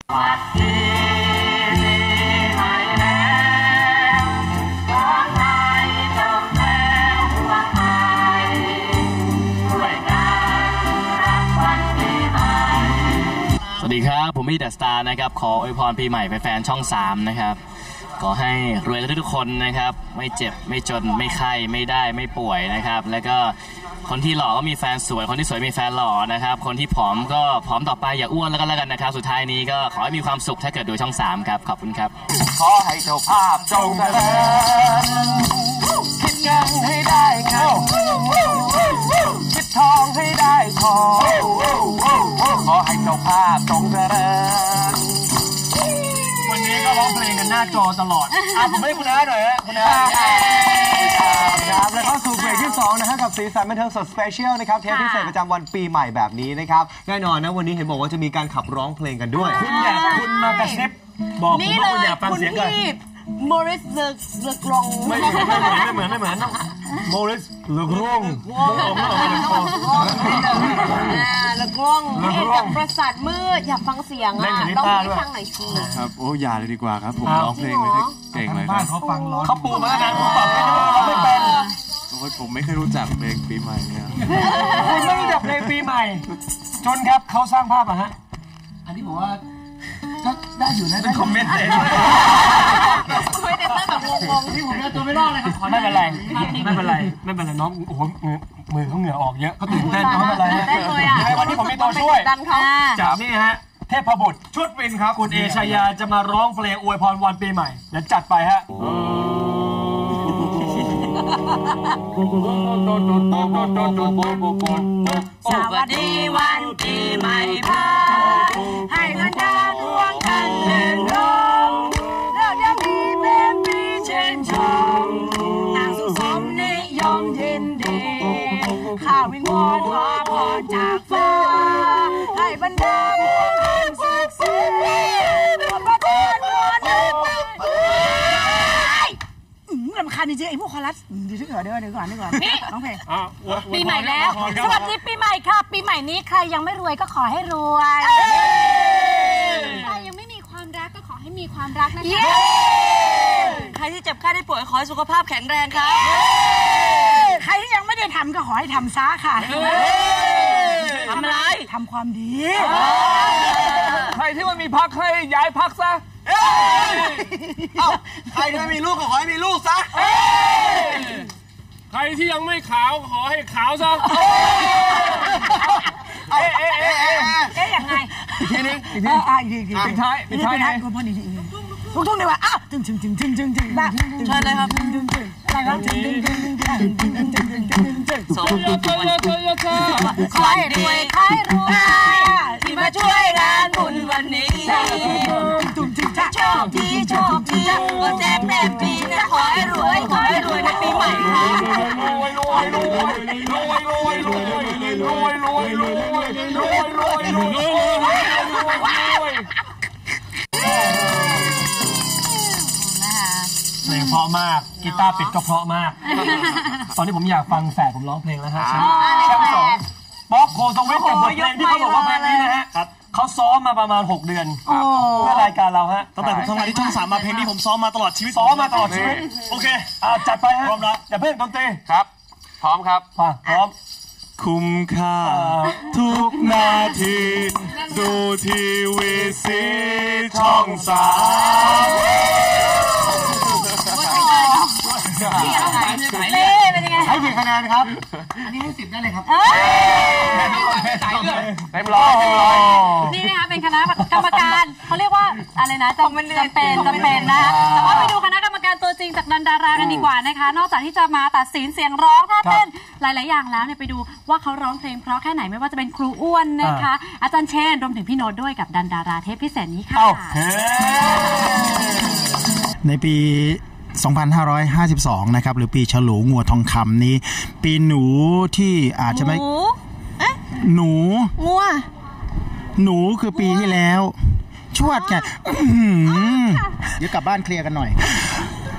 สวัสดีครับผมมี่เดอะสตาร์นะครับขออวยพรปีใหม่แฟนช่อง3นะครับขอให้รวยกันทุกคนนะครับไม่เจ็บไม่จนไม่ไข้ไม่ได้ไม่ป่วยนะครับแล้วก็คนที่หล่อก็มีแฟนสวยคนที่สวยมีแฟนหล่อนะครับคนที่ผอมก็ผอมต่อไปอย่าอ้วนแล้วกันนะครับสุดท้ายนี้ก็ขอให้มีความสุขถ้าเกิดดูช่อง3ครับขอบคุณครับขอให้เจ้าภาพจงเจริญคิดเงินให้ได้เงินคิดทองให้ได้ทองขอให้เจ้าภาพจงเจริญวันนี้ก็ร้องเพลงกันหน้าจอตลอดผมให้คุณน้าหน่อยฮะคุณน้าครับแล้วเข้าสู่เบรกที่2นะครับกับสีสันบันเทิงสดสเปเชียลนะครับเทปพิเศษประจำวันปีใหม่แบบนี้นะครับแน่นอนนะวันนี้เห็นบอกว่าจะมีการขับร้องเพลงกันด้วยคุณมากระซิบบอกผมว่าคุณอยากฟังเสียงกันโมริสเลกรงไม่เหมือนโมริสเลกรงเลกรงจากประสาทมืดอยากฟังเสียงอ่ะต้องให้ฟังหน่อยสิครับโอ้อย่าเลยดีกว่าครับผมร้องเพลงไม่เก่งเลยครับเขาฟังร้องเขาปูมาแล้วนะผมตอบไม่ได้เราไม่เป็นผมไม่เคยรู้จักเพลงปีใหม่เนี่ยคุณไม่รู้จักเพลงปีใหม่จนครับเขาสร้างภาพอะฮะอันนี้บอกว่าก็ได้อยู่นะเป็นคอมเมนต์เลยไม่ได้ตั้งแบบงงๆที่ผมเนี่ยตัวไม่รอดเลยครับไม่เป็นไรน้องโอ้โหมือเขาเหงื่อออกเยอะก็ตื่นเต้นไม่เป็นไรวันนี้ผมมีตัวช่วยจากนี่ฮะเทพบุตรชุดวินครับคุณเอชายาจะมาร้องเพลงอวยพรวันปีใหม่เดี๋ยวจัดไปฮะสวัสดีวันปีใหม่พาให้เงินดาวดวงกันเลื่อนลมเราจะมีเป็นปีเช่นชมนางสุขสมนิยมยินดีข้าวิงวอนขอพรจากฟ้าให้บรรดาผู้คนสุขสันต์ประทานพรรำคาญจริงๆไอ้พวกคอรัสเดี๋ยวก่อนน้องเพลงปีใหม่แล้วสวัสดีปีใหม่ค่ะปีใหม่นี้ใครยังไม่รวยก็ขอให้รวยใครยังไม่มีความรักก็ขอให้มีความรักนะคะใครที่เจ็บไข้ได้ป่วยขอให้สุขภาพแข็งแรงค่ะใครที่ยังไม่ได้ทำก็ขอให้ทำซะค่ะทำอะไรทำความดีใครที่มันมีพักให้ย้ายพักซะใครที่ไม่มีลูกก็ขอให้มีลูกซะใครที่ยังไม่ขาวขอให้ขาวซะยังไงทีนี้ปิดท้ายคนพอดีทุ่งๆดีกว่าอ้าวจึงบ้าเชิญเลยครับอะไรครับขอให้รวยขอให้รวยที่มาช่วยงานบุญวันนี้โชคดีก็แจ้งแม่ปีนะขอให้รวยในปีใหม่ค่ะรวยเพลงเพราะมากกีตาร์ปิดก็เพราะมากตอนนี้ผมอยากฟังแฝดผมร้องเพลงแล้วฮะแชมป์2ป๊อกโคสวิทกับบทเพลงที่เขาบอกว่าเพลงนี้นะฮะเขาซ้อมมาประมาณ6 เดือนเพื่อรายการเราฮะตั้งแต่ผมทำงานที่ช่อง3มาเพลงนี้ผมซ้อมมาตลอดชีวิตโอเคจัดไปฮะพร้อมแล้วอย่าเพิ่งดนตรีครับพร้อมครับพร้อมคุ้มค่าทุกนาทีดูทีวีซีช่อง3 เป็นยังไงให้กี่คะแนนครับอันนี้ให้10ได้เลยครับเต็มร้อยนี่นะคะเป็นคณะกรรมการเขาเรียกว่าอะไรนะจำเป็นนะคะแต่ว่าไปดูคณะกรรมการตัวจริงจากนันดารากันดีกว่านะคะนอกจากที่จะมาตัดสินเสียงร้องท่าเต้นหลายๆอย่างแล้วเนี่ยไปดูว่าเขาร้องเพลงเพราะแค่ไหนไม่ว่าจะเป็นครูอ้วนนะคะอาจารย์เชนรวมถึงพี่โน้ตด้วยกับนันดาราเทปพิเศษนี้ค่ะในปี2552นะครับหรือปีฉลูงัวทองคำนี้ปีหนูที่อาจจะไม่หนูงัวหนูคือปีที่แล้วชวดไงเดี๋ยวกลับบ้านเคลียร์กันหน่อย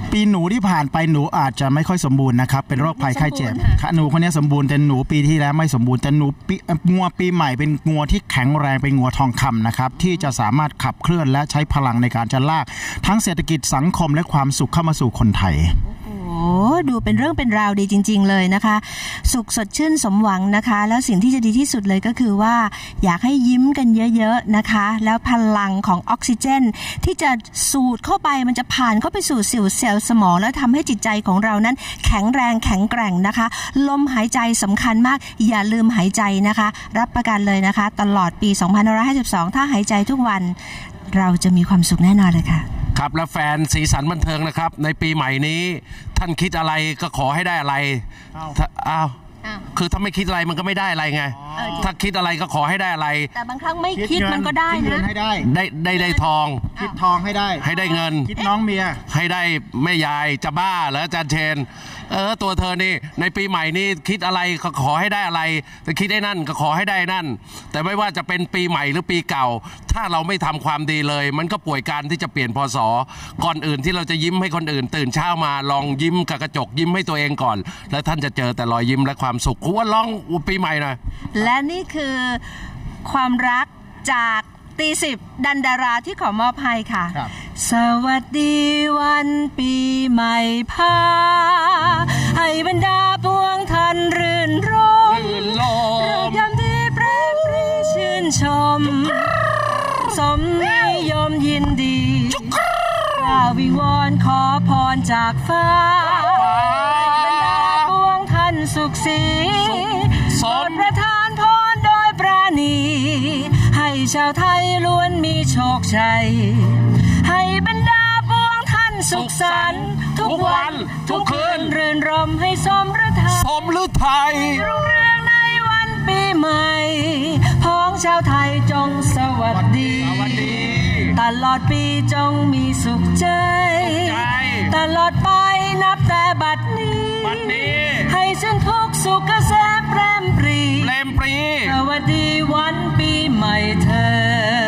ปีหนูที่ผ่านไปหนูอาจจะไม่ค่อยสมบูรณ์นะครับเป็นโรคภัยไข้เจ็บค่ะหนูคนนี้สมบูรณ์แต่หนูปีที่แล้วไม่สมบูรณ์แต่หนูงัวปีใหม่เป็นงัวที่แข็งแรงเป็นงัวทองคำนะครับที่จะสามารถขับเคลื่อนและใช้พลังในการจะลากทั้งเศรษฐกิจสังคมและความสุขเข้ามาสู่คนไทยโอ้ดูเป็นเรื่องเป็นราวดีจริงๆเลยนะคะสุขสดชื่นสมหวังนะคะแล้วสิ่งที่จะดีที่สุดเลยก็คือว่าอยากให้ยิ้มกันเยอะๆนะคะแล้วพลังของออกซิเจนที่จะสูดเข้าไปมันจะผ่านเข้าไปสู่เซลล์สมองแล้วทำให้จิตใจของเรานั้นแข็งแรงแข็งแกร่งนะคะลมหายใจสำคัญมากอย่าลืมหายใจนะคะรับประกันเลยนะคะตลอดปี2552ถ้าหายใจทุกวันเราจะมีความสุขแน่นอนเลยค่ะครับและแฟนสีสันบันเทิงนะครับในปีใหม่นี้ท่านคิดอะไรก็ขอให้ได้อะไรอ้าวคือถ้าไม่คิดอะไรมันก็ไม่ได้อะไรไงถ้าคิดอะไรก็ขอให้ได้อะไรแต่บางครั้งไม่คิดมันก็ได้นะได้ทองคิดทองให้ได้เงินคิดน้องเมียให้ได้แม่ยายจะบ้าเหรออาจารย์เชนตัวเธอนี่ในปีใหม่นี้คิดอะไรก็ขอให้ได้อะไรแต่คิดได้นั่นก็ขอให้ได้นั่นแต่ไม่ว่าจะเป็นปีใหม่หรือปีเก่าถ้าเราไม่ทำความดีเลยมันก็ป่วยการที่จะเปลี่ยนพศก่อนอื่นที่เราจะยิ้มให้คนอื่นตื่นเช้ามาลองยิ้มกับกระจกยิ้มให้ตัวเองก่อนแล้วท่านจะเจอแต่รอยยิ้มและความสุขว่าร้องปีใหม่หน่อยและนี่คือความรักจากตี10ดันดาราที่ขอมอบให้ค่ะสวัสดีวันปีใหม่พาให้บรรดาพวงท่านรื่นรมยามที่เปรมปรีชื่นชมสมนิยมยินดีวิงวอนขอพรจากฟ้าบรรดาพวงท่านสุขสีโปรดประทานพรโดยปราณีให้ชาวไทยล้วนมีโชคชัยให้บรรดาพวงท่านสุขสันต์ทุกวันทุกคืนรื่นรมให้สมฤทัยรุ่งเรืองในวันปีใหม่พ้องชาวไทยจงสวัสดีตลอดปีจงมีสุขใจตลอดไปนับแต่บัดนี้ให้สิ้นทุกสุขเกษมแปรมปรีสวัสดีวันปีใหม่เธอ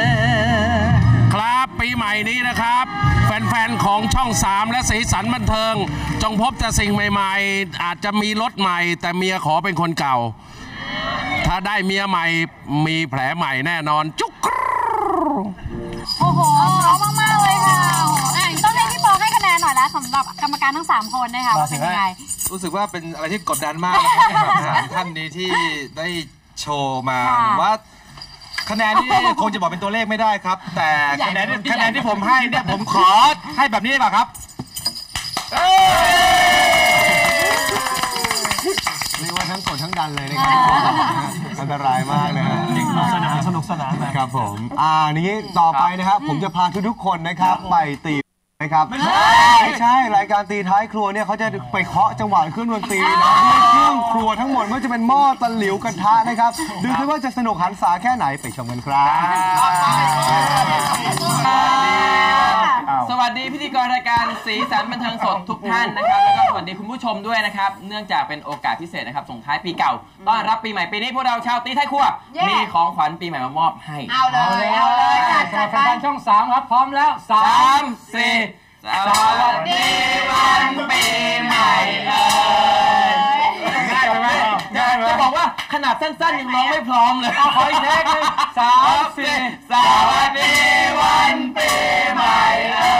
ครับปีใหม่นี้นะครับแฟนๆของช่อง3และสีสันบันเทิงจงพบแต่สิ่งใหม่ๆอาจจะมีรถใหม่แต่เมียขอเป็นคนเก่าถ้าได้เมียใหม่มีแผลใหม่แน่นอนจุ๊กโอ้โหร้องมากๆเลยค่ะต้องให้พี่ปอให้คะแนนหน่อยแล้วสำหรับกรรมการทั้ง3คนนะคะว่าเป็นยังไงรู้สึกว่าเป็นอะไรที่กดดันมากนะครับท่านนี้ที่ได้โชว์มาว่าคะแนนที่คงจะบอกเป็นตัวเลขไม่ได้ครับแต่คะแนนที่ผมให้เนี่ยผมขอให้แบบนี้ดีกว่าครับเรียกว่าทั้งกดทั้งดันเลยนะครับอันตรายมากนะฮะสนุกสนานนะครับผมนี้ต่อไปนะครับผมจะพาทุกคนนะครับไปตีนะครับไม่ใช่รายการตีท้ายครัวเนี่ยเขาจะไปเคาะจังหวะเครื่องดนตรีนะด้วยเครื่องครัวทั้งหมดไม่ว่าจะเป็นหม้อตะหลิวกระทะนะครับดูซิว่าจะสนุกหันษาแค่ไหนไปชมกันครับสวัสดีพิธีกรรายการสีสันบันเทิงสดทุกท่านนะครับแล้วก็สวัสดีคุณผู้ชมด้วยนะครับเนื่องจากเป็นโอกาสพิเศษนะครับส่งท้ายปีเก่าต้อนรับปีใหม่ปีนี้พวกเราชาวตีท้ายครัวมีของขวัญปีใหม่มามอบให้เอาเลยจัดไปช่อง3ครับพร้อมแล้ว3 4สวัสดีวันปีใหม่ง่ายไหมจะบอกว่าขนาดสั้นๆยังร้องไม่พร้อมเลยขออีกเทคนึง3 4สวัสดีวันปีใหม่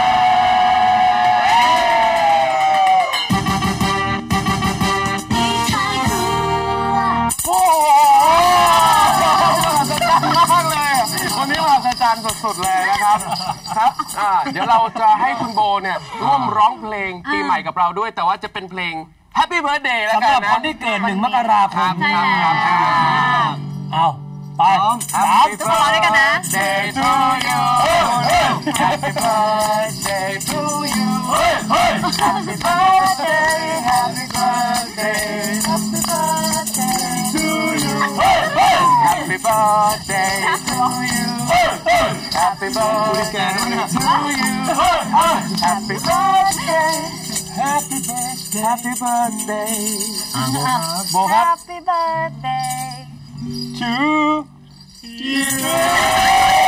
วันนี้มหัศจรรย์สุดๆเลยนะครับครับเดี๋ยวเราจะให้คุณโบเนี่ยร่วมร้องเพลงปีใหม่กับเราด้วยแต่ว่าจะเป็นเพลง Happy Birthday แล้วกันนะสำหรับคนที่เกิด1 มกราคมเอาไปจะมาร้องด้วยกันนะ Day to you Happy birthday to you Happy birthday Happy birthday Happy birthday to you Happy birthday to you Happy birthday to you Happy birthday Happy birthday Happy birthday โบครับ Happy birthday to you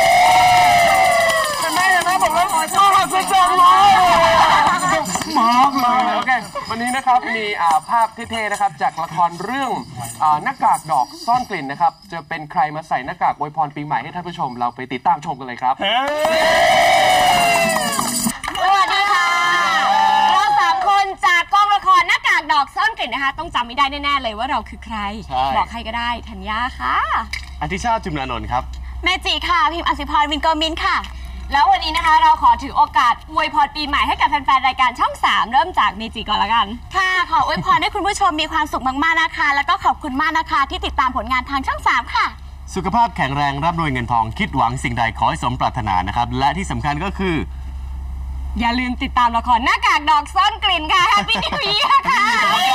เห็นไหมบอกแล้วขอชอบสุดๆเลยหมอวันนี้นะครับมีภาพเท่ๆนะครับจากละครเรื่องหน้ากากดอกซ่อนกลิ่นนะครับจะเป็นใครมาใส่หน้ากากอวยพรปีใหม่ให้ท่านผู้ชมเราไปติดตามชมกันเลยครับสวัสดีค่ะเรา3 คนจากกองละครหน้ากากดอกซ่อนกลิ่นนะคะต้องจำไม่ได้แน่ๆเลยว่าเราคือใครบอกใครก็ได้ธัญญาค่ะอธิชาติ จุมนานนท์ครับเมจิค่ะพิมพ์อสิพรวินโกมินค่ะแล้ววันนี้นะคะเราขอถือโอกาสอวยพรปีใหม่ให้กับแฟนๆรายการช่อง3เริ่มจากเมจิก่อนละกันค่ะขออวยพรให้คุณผู้ชมมีความสุขมากๆนะคะแล้วก็ขอบคุณมากนะคะที่ติดตามผลงานทางช่อง3ค่ะสุขภาพแข็งแรงร่ำรวยเงินทองคิดหวังสิ่งใดขอให้สมปรารถนานะครับและที่สำคัญก็คืออย่าลืมติดตามละครหน้ากากดอกซ่อนกลิ่นค่ะ Happy New Year ค่ะ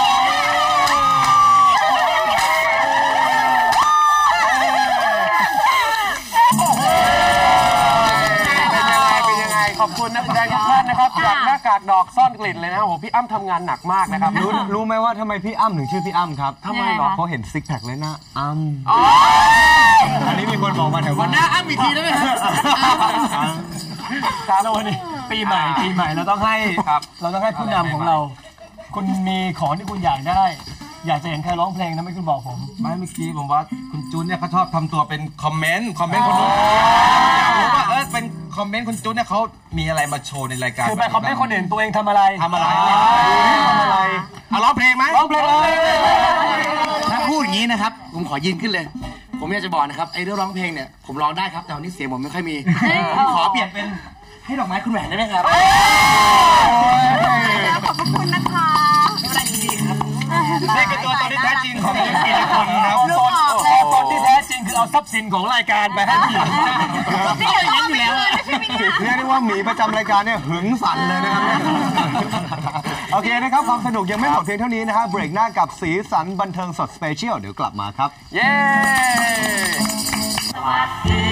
เป็นยังไงขอบคุณนักแสดงทุกท่านนะครับจากหน้ากากดอกซ่อนกลิ่นเลยนะโอ้โหพี่อ้ำทำงานหนักมากนะครับรู้ไหมว่าทำไมพี่อ้ำถึงชื่อพี่อ้ำครับทำไมหรอเพราะเห็นซิกแพคเลยนะอ้ำอันนี้มีคนบอกมาแถวบ้านหน้าอ้ำอีกทีได้ไหมครับแล้ววันนี้ปีใหม่เราต้องให้ผู้นำของเราคุณมีของที่คุณอยากได้อยากจะเห็นใครร้องเพลงนะไม่คุณบอกผมไม่เมื่อกี้ผมว่าคุณจูนเนี่ยเขาชอบทำตัวเป็นคอมเมนต์คนนู้นอยากรู้ว่าเป็นคอมเมนต์คุณจูนเนี่ยเขามีอะไรมาโชว์ในรายการคือไปคอมเมนต์คนอื่นตัวเองทำอะไรร้องเพลงไหมร้องเพลงเลยถ้าพูดอย่างนี้นะครับผมขอยืนขึ้นเลยผมอยากจะบอกนะครับไอ้เรื่องร้องเพลงเนี่ยผมร้องได้ครับแต่วันนี้เสียงผมไม่ค่อยมีผมขอเปลี่ยนเป็นให้ดอกไม้คุณแหวนได้ไหมครับขอบคุณนะคะนี่คือตัวตนที่แท้จริงของทั้ง4 คนครับตนที่แท้จริงคือเอาทรัพย์สินของรายการไปให้ผู้หญิงนี่อย่างนั้นอยู่แล้วเรียกได้ว่าหมีประจำรายการเนี่ยหึงสั่นเลยนะครับโอเคนะครับความสนุกยังไม่หมดเพียงเท่านี้นะครับเบรกหน้ากับสีสันบันเทิงสดสเปเชียลเดี๋ยวกลับมาครับเย้